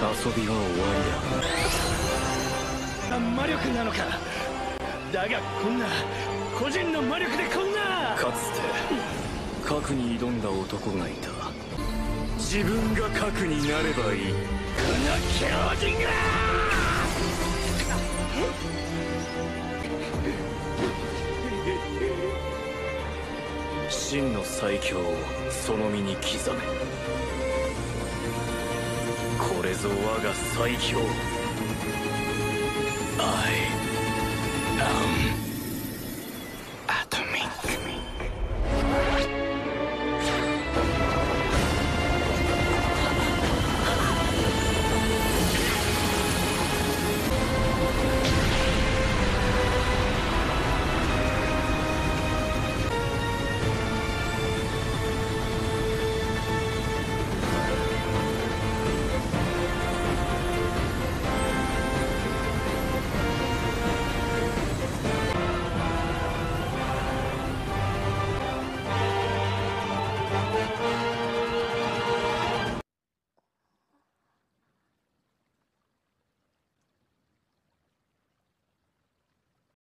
遊びは終わりだ。 魔力なのか。だがこんな個人の魔力でこんな。 かつて核に挑んだ男がいた。自分が核になればいい。 この強人が。 真の最強をその身に刻め。これぞ我が最強。I am